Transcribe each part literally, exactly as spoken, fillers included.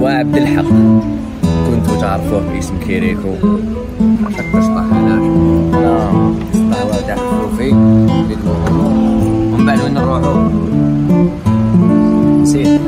هو عبد الحق، كنتو تعرفوه باسم كيريكو، حتى شطح علاش انا شطح تاع الخوفي بدلو ومن بعد وين نروحو نسيت.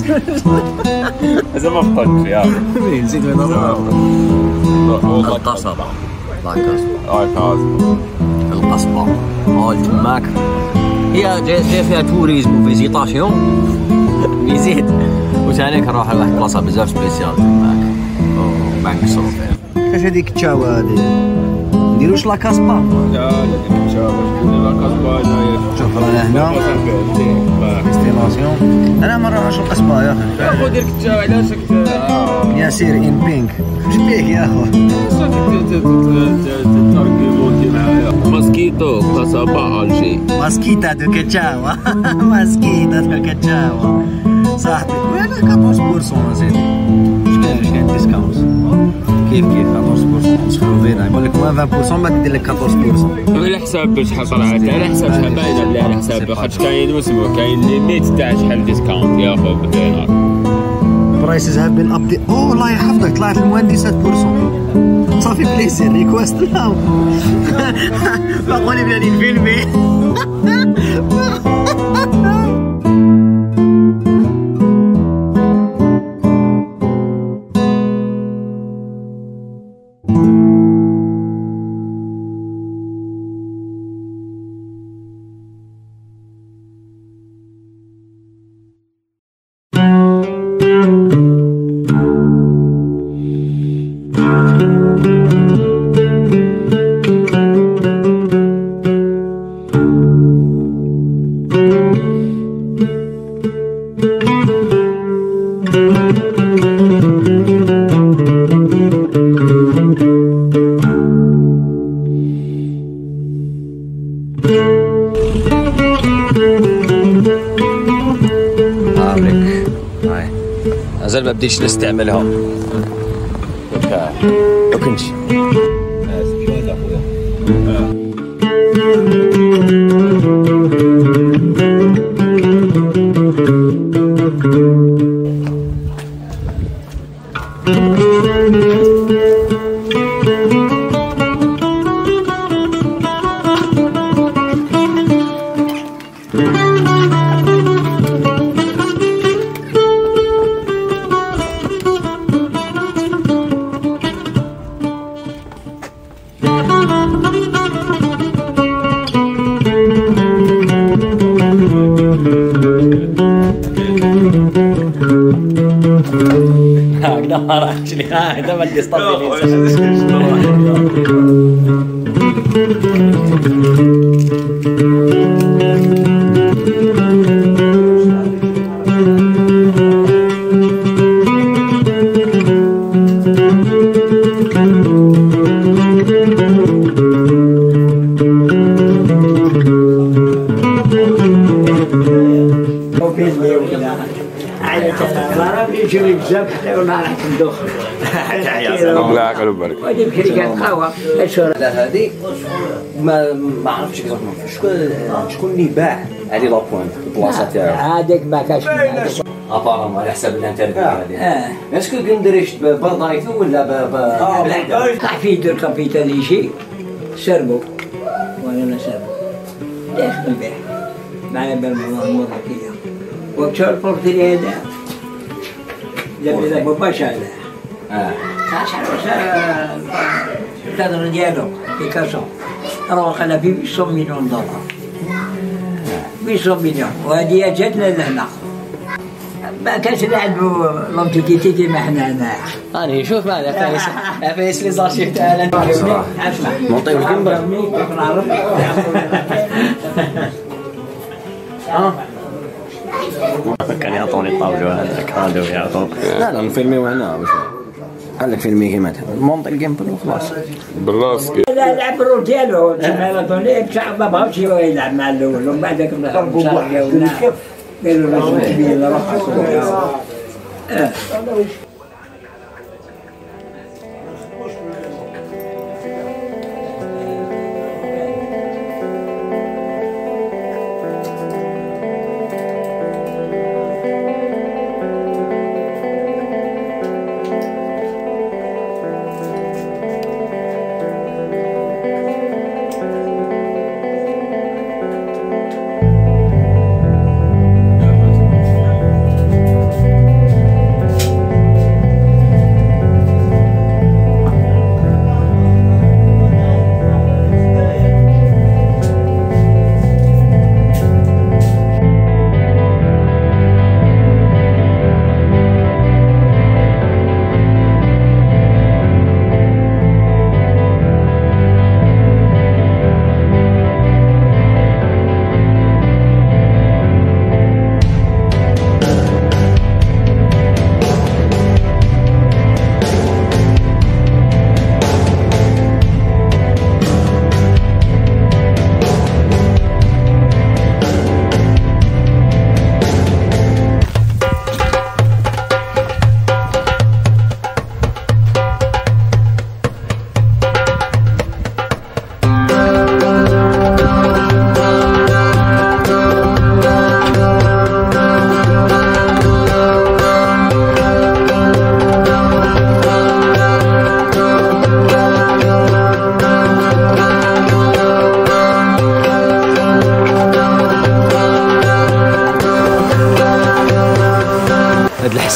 زعما فطنت يا نسيت وين نروحو. القصبة لاكاسبا القصبة هو تماك، هي جاي فيها توريزم وفيزيطاسيون فيزيت، وثاني كنروح لواحد البلاصة بزاف سبيسيال تماك وبعد نكسرو فيها. كاش هاديك التشاوة هادي نديروش لاكاسبا؟ لا لا ديك التشاوة لاكاسبا هنايا. شوف رانا هنا ديستيناسيون، انا ما نروحش القصبة يا اخي. يا خو دير التشاوة علاش راك ياسير ان بينك واش بيك يا خو؟ تاركيمونتي معايا ماسكيتو قصبة الجي ماسكيتا دو كاتشاوا ماسكيتا دو كاتشاوا صاحبي. وين أربعطاش بالمية سيدي؟ اش كاين اش كاين ديسكاونت كيف كيف أربعطاش بالمية نسخرو فينا يقول لك موان عشرة بالمية ما تدير لك أربعطاش بالمية. على حساب شحال طلعت، على حساب شحال باينه بلي على حساب، خاطش كاين اسمو كاين ليميت تاع شحال ديسكاونت يا خو بالدينار. برايسز هاف بين ابديت. اوه الله يحفظك طلعت الموان سبعة بالمية. صافي بليسير ريكوست ناو. باقولي بلادي الفيلمي. مازال ما بديتش نستعملهم. هكا لو كنت شو هذا خويا هكذا ما راحش لي هكذا ما بدي يجري بزاف ولا راح تندوخ الله يعقل ويبارك. ودي بكري كانت قهوه اشهر. لا هذه ما ما عرفتش اكزاكتومون شكون شكون اللي باع هذه لابوينت البلاصه تاعو. هذاك ما كاش ابارامون على حساب الانترنت هذه. اسكو كندريش بضايفو ولا بالعدد؟ راح في يدير كابيتال يجي سربو وانا سربو داخل البيع معنا بالمره كذا وكشور بورتري هذا جاب لك باباش هذا اه شحال واش الكادر ديالو بيكاسو راه خلا فيه مئة مليون دولار مئة مليون وهذه جاتنا لهنا ما كانش نعرفوا لونتيكيتي كيما حنا هنا. راني شوف ماذا فايس فايس لي زارشيف تاعنا اسمع نعطيو الجنبر اه كان يعطوني الطاولة هذا كادو يعطون. لا لا نفيلميو هنا واش قال لك فيلمي كيما مونطي الجيمبل وخلاص بالراس. لا لعب الرول ديالو تسمى لا طوني بصح ما بغاوش يلعب مع الاول ومن بعد ذاك ضربوا واحد قالوا لازم تبين روحك. اه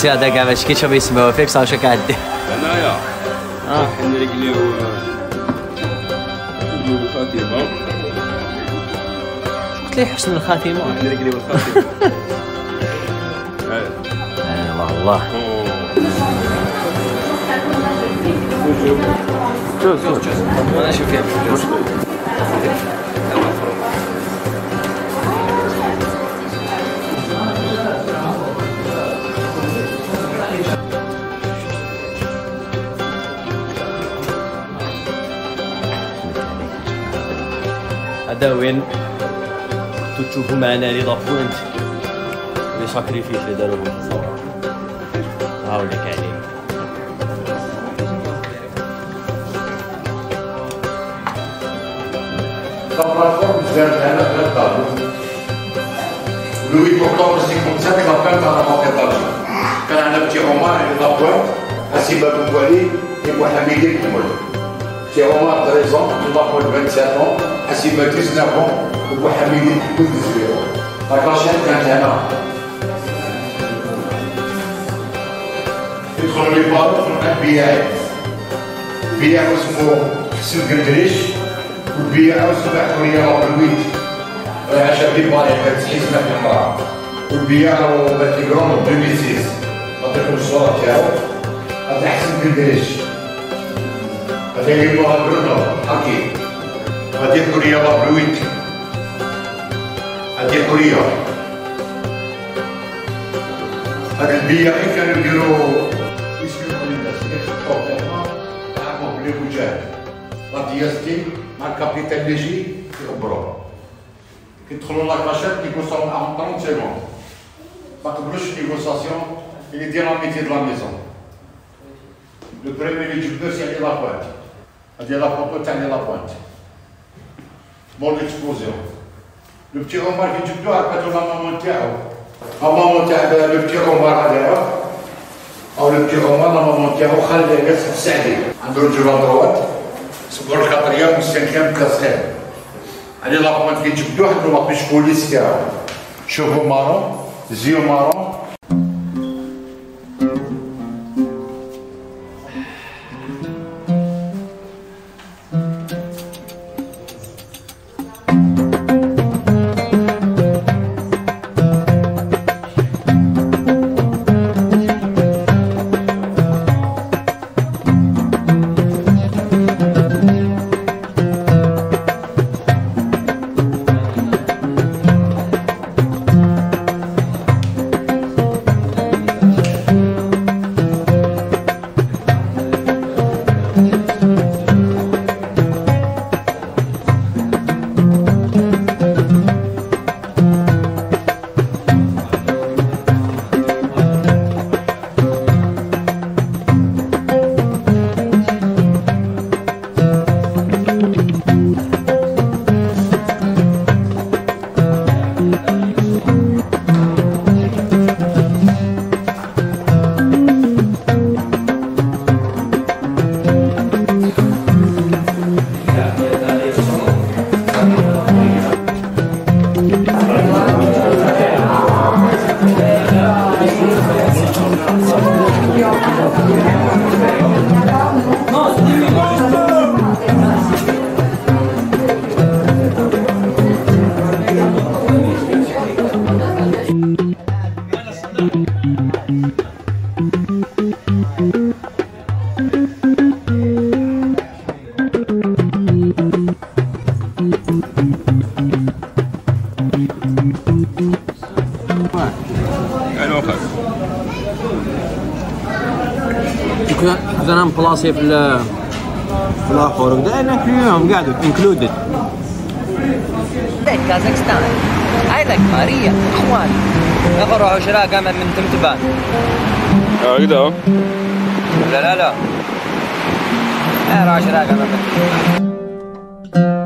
السيادة كاع باش كي تشوف يسمعوا فيك صافي شك عدي. هنايا اه نرجليو الخاتمة. قلت لي حسن الخاتمة. نرجليو الخاتمة. الله الله. شوف شوف شوف انا اشوف فيها. هذا وين تشوفوا معنا لي لابوينت لي ساكريفيس اللي داروهم في الثورة. هاوليك عليه. Laboratoire Zerdan à la table. Louis Octobre cinquante-sept, il appelle dans la banque d'Alger. Quand on a un petit roman, il est à pointe, à Siba Boubouali et Mohamed Koumol. Petit roman de treize ans, il a pointe vingt-sept ans, à Siba dix-neuf ans, et Mohamed Koumol dix-huit ans. La cachette vingt et un ans. يدخل لي بارو في الأنبياء. بيع اسمه حسن قندريش. والبيئة وصبح حرية رابلويت عشان دي باري تسعين سنة في المرأة والبيئة وباتيكرون و ألفين وستة نعطيكم الصورة تاعو هذا حسن قندريش هذا يجيبوها برنو حكي هذه حرية رابلويت هذه حرية هذه البيئة كي كانوا يديروا يسكنوا الناس يخططوا تعرفوا بلي وجاه لا دياستي مع الكابيتال ليجي يخبروه كي يدخلوا لاكاشيت نيغوسيون معاهم ثلاثين سكوند ما قبلوش نيغوسياسيون اللي يدير لا ميتي دو لا ميزون لو بريمي اللي جبدو سي علي لابوانت هادي لا فوتو تاع لي لابوانت مور ليكسبلوزيون لو بتي عمر كي جبدوه عرفتو لا مامون تاعو لا مامون تاع لو بتي عمر هذايا او لو بتي عمر لا مامون تاعو خالد ياسر السعدي عنده رجل دروات سبور الكاتريام والسانكيام كاسير علي لابوانت كي جبدوه حطوا لابيش بوليس تاعو شوفو مارون زيو مارون كنا بلاصي في في الاخر هكذا ناكلوهم قاعدوا انكلودد. هذاك كازاخستان هذاك ماريا اخوان نروحوا شراكه من تمتبان هكذا لا لا لا نروحوا شراكه من تمتبان.